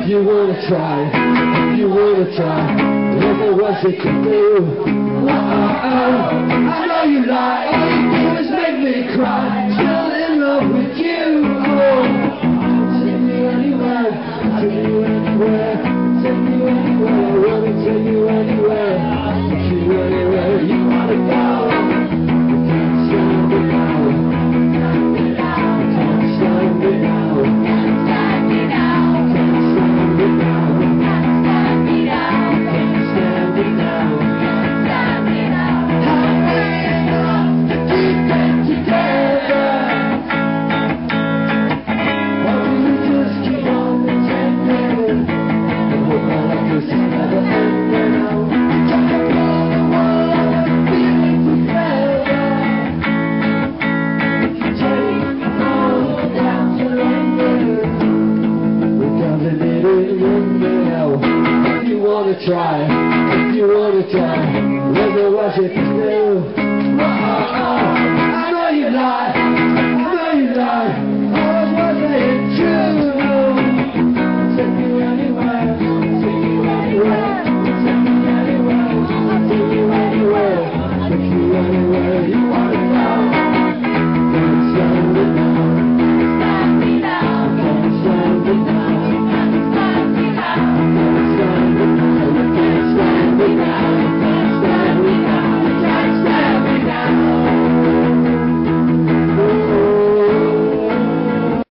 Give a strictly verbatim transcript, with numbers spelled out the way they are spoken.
If you wanna try, if you wanna try, there's no what you can do. Oh, oh, oh, I know you lie. All you do is make me cry. Still in love with you. Oh, take me anywhere, take you anywhere, take you anywhere. I wanna take you anywhere, take you anywhere you wanna go. Try, if you wanna try, there's no what you can do.